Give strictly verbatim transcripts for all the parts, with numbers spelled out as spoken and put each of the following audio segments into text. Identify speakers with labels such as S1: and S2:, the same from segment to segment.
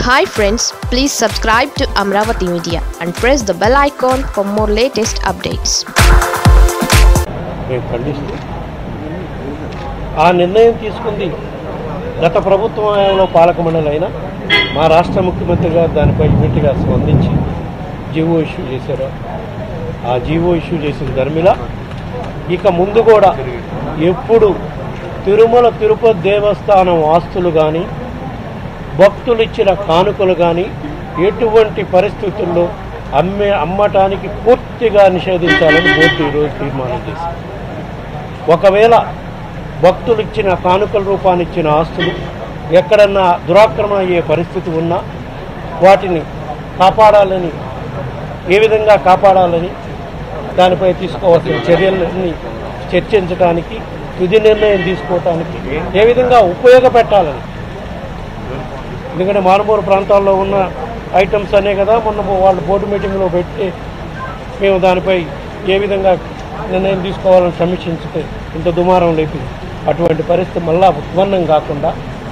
S1: Hi friends, please subscribe to Amravati Media and press the bell icon for more latest updates.
S2: ఆ నిర్ణయం తీసుకుంది గత ప్రభుత్వంలో పాలక మండలి అయినా మా రాష్ట్ర ముఖ్యమంత్రి గారు దానిపై ఇమీడియట్గా స్పందించి జీవో ఇష్యూ చేశారు. ఆ జీవో ఇష్యూ చేసిన ధర్మిలా ఇక ముందు కూడా ఎప్పుడు తిరుమల తిరుపతి దేవస్థానం ఆస్తులు కానీ భక్తులు ఇచ్చిన కానుకలు కానీ ఎటువంటి పరిస్థితుల్లో అమ్మే అమ్మటానికి పూర్తిగా నిషేధించాలని బోర్డు ఈరోజు తీర్మానం చేసింది. ఒకవేళ భక్తులు ఇచ్చిన కానుకల రూపాన్ని ఇచ్చిన ఆస్తులు ఎక్కడన్నా దురాక్రమణ అయ్యే పరిస్థితి ఉన్నా వాటిని కాపాడాలని, ఏ విధంగా కాపాడాలని దానిపై తీసుకోవాల్సిన చర్యలని చర్చించడానికి, తుది నిర్ణయం తీసుకోవటానికి ఏ విధంగా ఉపయోగపెట్టాలని. ఎందుకంటే మారుమూల ప్రాంతాల్లో ఉన్న ఐటమ్స్ అనే కదా మొన్న వాళ్ళు బోర్డు మీటింగ్లో పెట్టి మేము దానిపై ఏ విధంగా నిర్ణయం తీసుకోవాలని సమీక్షించితే ఇంత దుమారం లేపింది. అటువంటి పరిస్థితి మళ్ళా ఉత్పన్నం కాకుండా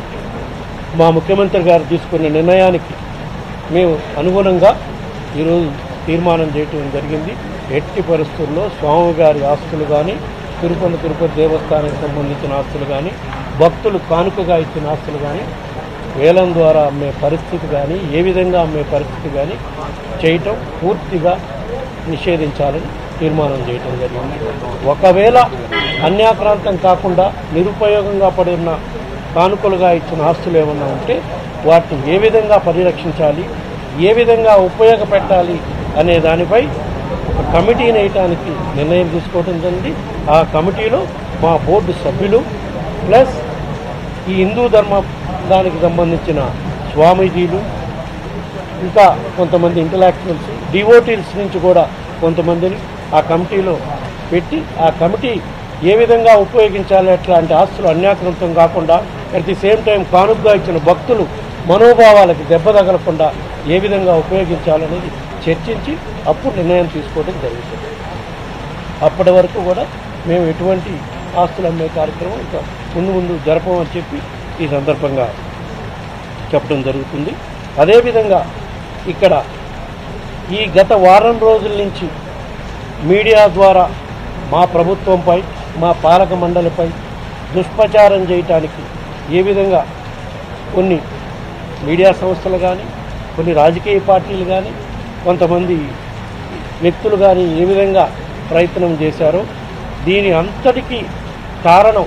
S2: మా ముఖ్యమంత్రి గారు తీసుకున్న నిర్ణయానికి మేము అనుగుణంగా ఈరోజు తీర్మానం చేయటం జరిగింది. ఎట్టి పరిస్థితుల్లో స్వామివారి ఆస్తులు కానీ, తిరుపతి తిరుపతి దేవస్థానానికి సంబంధించిన ఆస్తులు కానీ, భక్తులు కానుకగా ఇచ్చిన ఆస్తులు కానీ వేలం ద్వారా అమ్మే పరిస్థితి కానీ, ఏ విధంగా అమ్మే పరిస్థితి కానీ చేయటం పూర్తిగా నిషేధించాలని తీర్మానం చేయటం జరిగింది. ఒకవేళ అన్యాక్రాంతం కాకుండా నిరుపయోగంగా పడిన కానుకలుగా ఇచ్చిన ఆస్తులు ఏమన్నా ఉంటే వాటిని ఏ విధంగా పరిరక్షించాలి, ఏ విధంగా ఉపయోగపెట్టాలి అనే దానిపై ఒక కమిటీని వేయటానికి నిర్ణయం తీసుకోవడం జరిగింది. ఆ కమిటీలో మా బోర్డు సభ్యులు ప్లస్ ఈ హిందూ ధర్మ దానికి సంబంధించిన స్వామీజీలు, ఇంకా కొంతమంది ఇంటలెక్చువల్స్, డివోటీల్స్ నుంచి కూడా కొంతమందిని ఆ కమిటీలో పెట్టి ఆ కమిటీ ఏ విధంగా ఉపయోగించాలి, అట్లాంటి ఆస్తులు అన్యాక్రాంతం కాకుండా అట్ ది సేమ్ టైం కానుకగా ఇచ్చిన భక్తులు మనోభావాలకి దెబ్బ తగలకుండా ఏ విధంగా ఉపయోగించాలనేది చర్చించి అప్పుడు నిర్ణయం తీసుకోవడం జరుగుతుంది. అప్పటి వరకు కూడా మేము ఎటువంటి ఆస్తులు అమ్మే కార్యక్రమం ఇంకా ముందు ముందు జరపమని చెప్పి ఈ సందర్భంగా చెప్పడం జరుగుతుంది. అదేవిధంగా ఇక్కడ ఈ గత వారం రోజుల నుంచి మీడియా ద్వారా మా ప్రభుత్వంపై, మా పాలక మండలిపై దుష్ప్రచారం చేయటానికి ఏ విధంగా కొన్ని మీడియా సంస్థలు కానీ, కొన్ని రాజకీయ పార్టీలు కానీ, కొంతమంది వ్యక్తులు కానీ ఏ విధంగా ప్రయత్నం చేశారో దీని అంతటికీ కారణం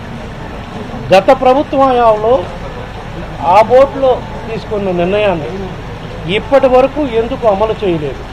S2: గత ప్రభుత్వంలో ఆ బోర్డులో తీసుకున్న నిర్ణయాన్ని ఇప్పటి వరకు ఎందుకు అమలు చేయలేదు.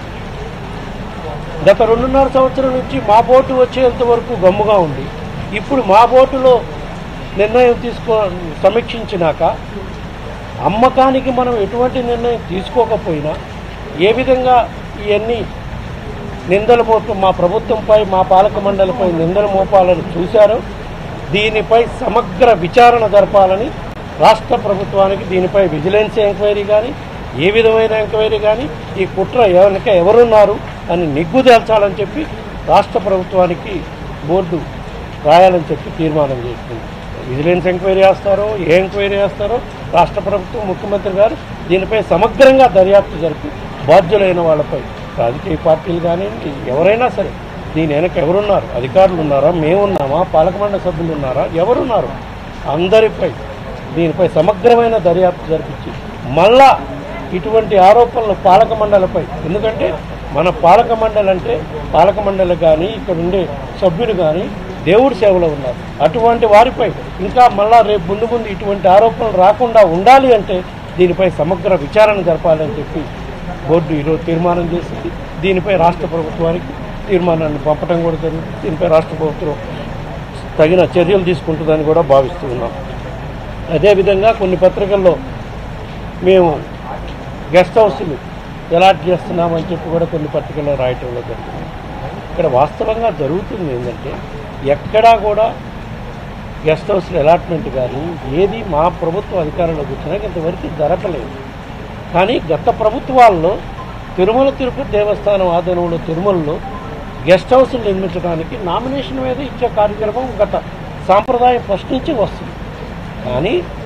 S2: గత రెండున్నర సంవత్సరం నుంచి మా బోర్డు వచ్చేంత వరకు గమ్ముగా ఉంది. ఇప్పుడు మా బోర్డులో నిర్ణయం తీసుకో సమీక్షించినాక అమ్మకానికి మనం ఎటువంటి నిర్ణయం తీసుకోకపోయినా ఏ విధంగా ఇవన్నీ నిందల మోప మా ప్రభుత్వంపై, మా పాలక మండలిపై నిందల మోపాలని చూశారో దీనిపై సమగ్ర విచారణ జరపాలని రాష్ట్ర ప్రభుత్వానికి దీనిపై విజిలెన్స్ ఎంక్వైరీ కానీ, ఏ విధమైన ఎంక్వైరీ కానీ, ఈ కుట్ర వెనక ఎవరున్నారు అని నిగ్గుదేల్చాలని చెప్పి రాష్ట్ర ప్రభుత్వానికి బోర్డు రాయాలని చెప్పి తీర్మానం చేస్తుంది. విజిలెన్స్ ఎంక్వైరీ చేస్తారో, ఏ ఎంక్వైరీ చేస్తారో రాష్ట్ర ప్రభుత్వం, ముఖ్యమంత్రి గారు దీనిపై సమగ్రంగా దర్యాప్తు జరిపి బాధ్యులైన వాళ్ళపై, రాజకీయ పార్టీలు కానీ ఎవరైనా సరే దీని వెనక ఎవరున్నారు, అధికారులు ఉన్నారా, మేమున్నామా, పాలక మండలి సభ్యులు ఉన్నారా, ఎవరున్నారు, అందరిపై దీనిపై సమగ్రమైన దర్యాప్తు జరిపించి మళ్ళా ఇటువంటి ఆరోపణలు పాలక మండలిపై, ఎందుకంటే మన పాలక మండలి అంటే పాలక మండలి కానీ ఇక్కడ ఉండే సభ్యులు కానీ దేవుడి సేవలో ఉన్నారు. అటువంటి వారిపై ఇంకా మళ్ళా రేపు ముందు ముందు ఇటువంటి ఆరోపణలు రాకుండా ఉండాలి అంటే దీనిపై సమగ్ర విచారణ జరపాలని చెప్పి బోర్డు ఈరోజు తీర్మానం చేసింది. దీనిపై రాష్ట్ర ప్రభుత్వానికి తీర్మానాన్ని పంపడం కూడా జరుగుతుంది. దీనిపై రాష్ట్ర ప్రభుత్వం తగిన చర్యలు తీసుకుంటుందని కూడా భావిస్తూ ఉన్నాం. అదేవిధంగా కొన్ని పత్రికల్లో మేము గెస్ట్ హౌస్లు అలాట్ చేస్తున్నామని చెప్పి కూడా కొన్ని పత్రికల్లో రాయటంలో జరుగుతుంది. ఇక్కడ వాస్తవంగా జరుగుతుంది ఏంటంటే ఎక్కడా కూడా గెస్ట్ హౌస్ల అలాట్మెంట్ కానీ ఏది మా ప్రభుత్వ అధికారంలోకి వచ్చినాక ఇంతవరకు జరగలేదు. కానీ గత ప్రభుత్వాల్లో తిరుమల తిరుపతి దేవస్థానం ఆధీనంలో తిరుమలలో గెస్ట్ హౌస్లు నిర్మించడానికి నామినేషన్ మీద ఇచ్చే కార్యక్రమం గత సాంప్రదాయం ఫస్ట్ నుంచి వస్తుంది. కానీ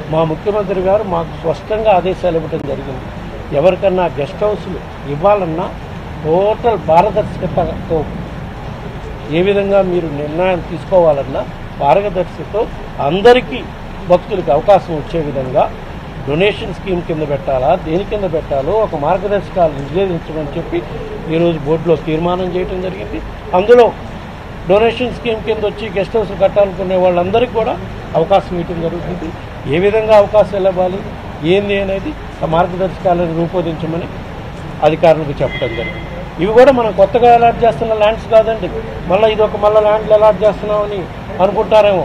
S2: మా ముఖ్యమంత్రి గారు మాకు స్పష్టంగా ఆదేశాలు ఇవ్వడం జరిగింది. ఎవరికన్నా గెస్ట్ హౌస్లు ఇవ్వాలన్నా టోటల్ పారదర్శకతతో ఏ విధంగా మీరు నిర్ణయం తీసుకోవాలన్నా పారదర్శకతో అందరికీ భక్తులకు అవకాశం వచ్చే విధంగా డొనేషన్ స్కీమ్ కింద పెట్టాలా, దేని కింద పెట్టాలో ఒక మార్గదర్శకాలు నిర్దేశించమని చెప్పి ఈరోజు బోర్డులో తీర్మానం చేయడం జరిగింది. అందులో డొనేషన్ స్కీమ్ కింద వచ్చి గెస్ట్ హౌస్ కట్టాలనుకునే వాళ్ళందరికీ కూడా అవకాశం ఇవ్వడం జరుగుతుంది. ఏ విధంగా అవకాశాలు ఇవ్వాలి ఏంది అనేది ఆ మార్గదర్శకాలను రూపొందించమని అధికారులకు చెప్పడం జరిగింది. ఇవి కూడా మనం కొత్తగా అలాట్ చేస్తున్న ల్యాండ్స్ కాదండి. మళ్ళీ ఇది ఒక మళ్ళీ ల్యాండ్లు అలాట్ చేస్తున్నామని అనుకుంటారేమో.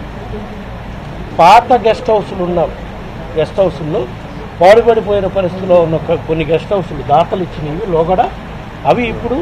S2: పాత గెస్ట్ హౌస్లు ఉన్నారు. గెస్ట్ హౌస్ల్లో పాడుపడిపోయిన పరిస్థితిలో ఉన్న కొన్ని గెస్ట్ హౌస్లు దాతలు ఇచ్చినవి లోగడ అవి ఇప్పుడు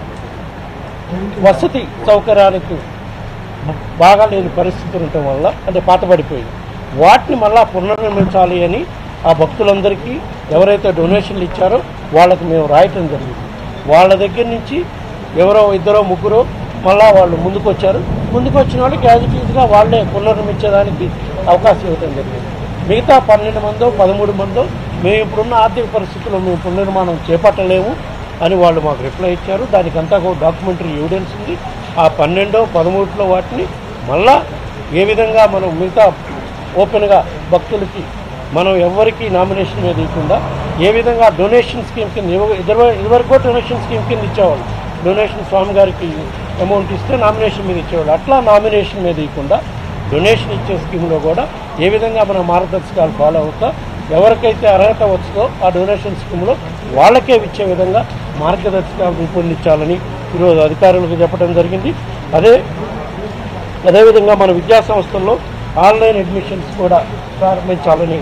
S2: వసతి సౌకర్యానికి బాగా లేని పరిస్థితులు ఉండటం వల్ల అంటే పాతబడిపోయింది. వాటిని మళ్ళా పునర్నిర్మించాలి అని ఆ భక్తులందరికీ ఎవరైతే డొనేషన్లు ఇచ్చారో వాళ్ళకి మేము రాయటం జరిగింది. వాళ్ళ దగ్గర నుంచి ఎవరో ఇద్దరో ముగ్గురో మళ్ళా వాళ్ళు ముందుకు వచ్చారు. ముందుకు వచ్చిన వాళ్ళకి యాజిటీజ్గా వాళ్ళే పునర్నిర్మించడానికి అవకాశం ఇవ్వడం జరిగింది. మిగతా పన్నెండు మందో పదమూడు మందో మేము ఇప్పుడున్న ఆర్థిక పరిస్థితుల్లో మేము పునర్నిర్మాణం చేపట్టలేము అని వాళ్ళు మాకు రిప్లై ఇచ్చారు. దానికంతా ఒక డాక్యుమెంటరీ ఎవిడెన్స్ ఉంది. ఆ పన్నెండో పదమూడులో వాటిని మళ్ళా ఏ విధంగా మనం మిగతా ఓపెన్గా భక్తులకి మనం ఎవరికి నామినేషన్ మీద ఇవ్వకుండా ఏ విధంగా డొనేషన్ స్కీమ్ కింద ఇదివరకు ఇదివరకు డొనేషన్ స్కీమ్ కింద ఇచ్చేవాళ్ళు. డొనేషన్ స్వామి గారికి అమౌంట్ ఇస్తే నామినేషన్ మీద ఇచ్చేవాళ్ళు. అట్లా నామినేషన్ మీద ఇవ్వకుండా డొనేషన్ ఇచ్చే స్కీమ్లో కూడా ఏ విధంగా మన మార్గదర్శకాలు ఫాలో అవుతా ఎవరికైతే అర్హత వస్తుందో ఆ డొనేషన్ స్కీమ్లో వాళ్ళకే ఇచ్చే విధంగా మార్గదర్శకాలు రూపొందించాలని ఈరోజు అధికారులకు చెప్పడం జరిగింది. అదే అదేవిధంగా మన విద్యా సంస్థల్లో ఆన్లైన్ అడ్మిషన్స్ కూడా ప్రారంభించాలని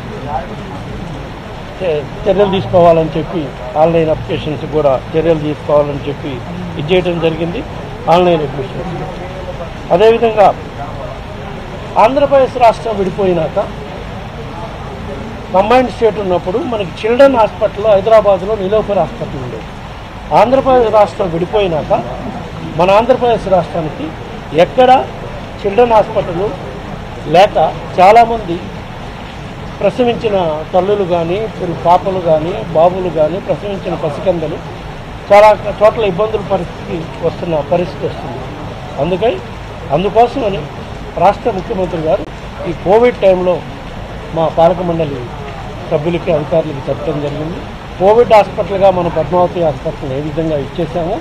S2: చర్యలు తీసుకోవాలని చెప్పి ఆన్లైన్ అప్లికేషన్స్ కూడా చర్యలు తీసుకోవాలని చెప్పి ఇది చేయడం జరిగింది. ఆన్లైన్ అడ్మిషన్స్ అదేవిధంగా ఆంధ్రప్రదేశ్ రాష్ట్రం విడిపోయినాక కంబైన్డ్ స్టేట్ ఉన్నప్పుడు మనకి చిల్డ్రన్ హాస్పిటల్లో హైదరాబాద్లో నీలోఫర్ హాస్పిటల్ ఉండేది. ఆంధ్రప్రదేశ్ రాష్ట్రం విడిపోయినాక మన ఆంధ్రప్రదేశ్ రాష్ట్రానికి ఎక్కడ చిల్డ్రన్ హాస్పిటల్ లేక చాలామంది ప్రసవించిన తల్లులు కానీ పాపలు కానీ బాబులు కానీ ప్రసవించిన పసికందలు చాలా చోట్ల ఇబ్బందుల పరిస్థితి వస్తున్న పరిస్థితి వస్తుంది. అందుకై అందుకోసమని రాష్ట్ర ముఖ్యమంత్రి గారు ఈ కోవిడ్ టైంలో మా పాలక మండలి సభ్యులకి అధికారులకి చెప్పడం జరిగింది. కోవిడ్ హాస్పిటల్గా మన పద్మావతి హాస్పిటల్ ఏ విధంగా ఇచ్చేసామో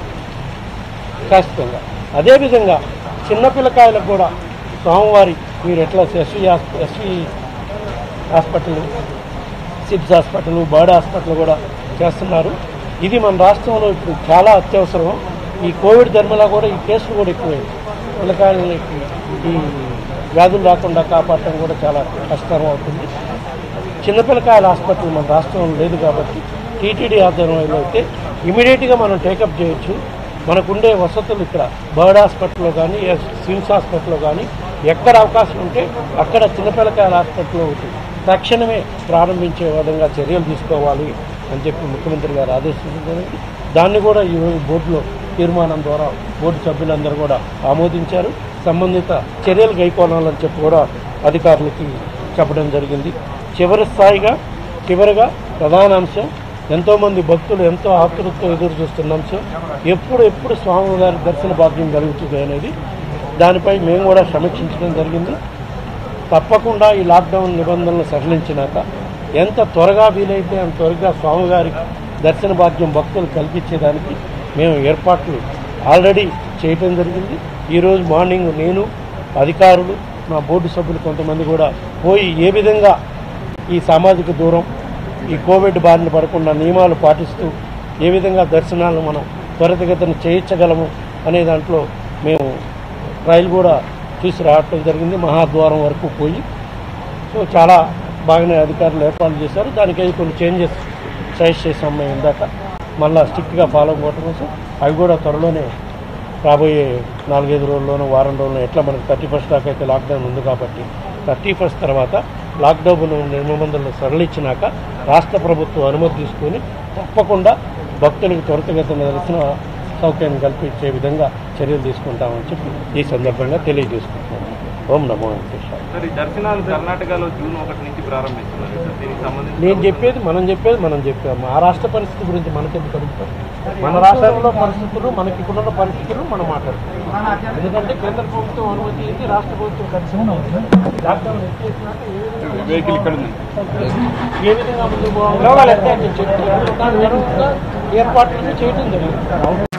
S2: శాశ్వతంగా అదేవిధంగా చిన్నపిల్లకాయలకు కూడా స్వామివారి మీరు ఎట్లా ఎస్వి ఎస్వి హాస్పిటల్ సిబ్స్ హాస్పిటల్ బర్డ్ హాస్పిటల్ కూడా చేస్తున్నారు. ఇది మన రాష్ట్రంలో ఇప్పుడు చాలా అత్యవసరం. ఈ కోవిడ్ ధర్మలా కూడా ఈ కేసులు కూడా ఎక్కువైంది. పిల్లకాయలకి ఈ వ్యాధులు రాకుండా కాపాడటం కూడా చాలా కష్టం అవుతుంది. చిన్నపిల్లకాయల హాస్పిటల్ మన రాష్ట్రంలో లేదు కాబట్టి టీటీడీ ఆధ్వర్యంలో అయితే ఇమీడియట్గా మనం టేకప్ చేయొచ్చు. మనకుండే వసతులు ఇక్కడ బర్డ్ హాస్పిటల్లో కానీ సిమ్స్ హాస్పిటల్లో కానీ ఎక్కడ అవకాశం ఉంటే అక్కడ చిన్నపిల్లకాయల హాస్పిటల్లో తక్షణమే ప్రారంభించే విధంగా చర్యలు తీసుకోవాలి అని చెప్పి ముఖ్యమంత్రి గారు ఆదేశించారు. దాన్ని కూడా ఈరోజు బోర్డులో తీర్మానం ద్వారా బోర్డు సభ్యులందరూ కూడా ఆమోదించారు. సంబంధిత చర్యలు గైకోనాలని చెప్పి కూడా అధికారులకి చెప్పడం జరిగింది. చివరి స్థాయిగా చివరిగా ప్రధాన అంశం ఎంతోమంది భక్తులు ఎంతో ఆతృతతో ఎదురు చూస్తున్న అంశం ఎప్పుడు ఎప్పుడు స్వామివారి దర్శన భాగ్యం కలుగుతుంది అనేది దానిపై మేము కూడా సమీక్షించడం జరిగింది. తప్పకుండా ఈ లాక్డౌన్ నిబంధనలు సడలించినాక ఎంత త్వరగా వీలైతే అంత త్వరగా స్వామివారి దర్శన భాగ్యం భక్తులు కల్పించేదానికి మేము ఏర్పాట్లు ఆల్రెడీ చేయటం జరిగింది. ఈరోజు మార్నింగ్ నేను అధికారులు మా బోర్డు సభ్యులు కొంతమంది కూడా పోయి ఏ విధంగా ఈ సామాజిక దూరం ఈ కోవిడ్ బారిన పడకుండా నియమాలు పాటిస్తూ ఏ విధంగా దర్శనాలు మనం త్వరితగతిన చేయించగలము అనే దాంట్లో మేము ట్రయల్ కూడా చూసి రావటం జరిగింది. మహాద్వారం వరకు పోయి సో చాలా బాగానే అధికారులు ఏర్పాట్లు చేశారు. దానికై కొన్ని చేంజెస్ సజెస్ట్ చేసాం మేము ఇందాక మళ్ళీ స్ట్రిక్ట్గా ఫాలో అవ్వడం కోసం. అవి కూడా త్వరలోనే రాబోయే నాలుగైదు రోజుల్లోనూ వారం రోజుల్లో ఎట్లా మనకి థర్టీ ఫస్ట్ దాకా అయితే లాక్డౌన్ ఉంది కాబట్టి థర్టీ ఫస్ట్ తర్వాత లాక్డౌన్ నిబంధనలు సరళించినాక రాష్ట్ర ప్రభుత్వం అనుమతి తీసుకొని తప్పకుండా భక్తులకు త్వరితగతిన దర్శన సౌకర్యం కల్పించే విధంగా చర్యలు తీసుకుంటామని చెప్పి ఈ సందర్భంగా తెలియజేసుకుంటున్నాను. ఓం నమో వెంకటేశ్వర.
S3: సార్, ఈ దర్శనాలు కర్ణాటకలో జూన్ ఒకటి నుంచి ప్రారంభిస్తున్నారు సార్. దీనికి సంబంధించి
S2: నేను చెప్పేది మనం చెప్పేది మనం చెప్పాము. ఆ రాష్ట్ర పరిస్థితి గురించి మనకెందుకు అడుగుతాం? మన రాష్ట్రంలో పరిస్థితులు, మనకి ఇప్పుడున్న పరిస్థితులు మనం మాట్లాడుతున్నాం. ఎందుకంటే కేంద్ర ప్రభుత్వం అనుమతి ఇచ్చి రాష్ట్ర ప్రభుత్వం కలిసి లాక్డౌన్ ఎత్తేసినాక
S3: వెహికల్ ఇక్కడ ఉంది.
S2: ఏ విధంగా ముందుకు పోవాలి, దాని తర్వాత ఏర్పాట్లను చేయడం జరిగింది.